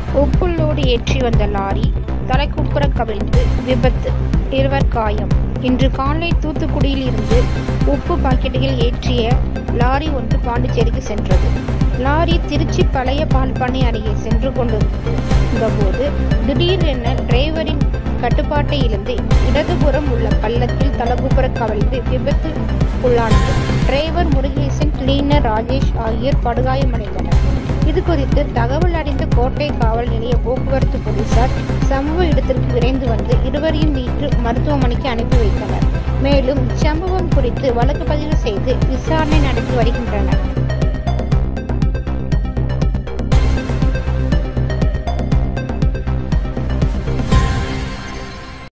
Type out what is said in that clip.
உப்புள்ளோடு ஏற்றி வந்த லாரி தலைக்குப்புற கவிழ்ந்து விபத்து, 2 காயம். இன்று காலை தூத்துக்குடியில் இருந்து உப்பு பாக்கெட்டுகள் ஏற்றிய லாரி ஒன்று பாண்டிச்சேரிக்கு சென்றது. லாரி திருச்சி பழைய பால் பண்ணை அருகே சென்று கொண்டிருந்தபோது திடீரென டிரைவரின் கட்டுப்பாட்டை இழந்து இடதுபுறம் உள்ள பள்ளத்தில் தலைக்குப்புற கவிழ்ந்து விபத்துக்குள்ளானது. டிரைவர் முருகேசன், கிளீனர் ராஜேஷ் ஆகியோர் படுகாயமடைந்தனர். இதுகுறித்து தகவல் அறிந்த கோட்டை காவல் நிலைய போக்குவரத்து போலீசார் சம்பவ இடத்திற்கு விரைந்து வந்து இருவரையும் மீட்டு மருத்துவமனைக்கு அனுப்பி வைத்தனர். மேலும் இச்சம்பவம் குறித்து வழக்கு பதிவு செய்து விசாரணை நடத்தி வருகின்றனர்.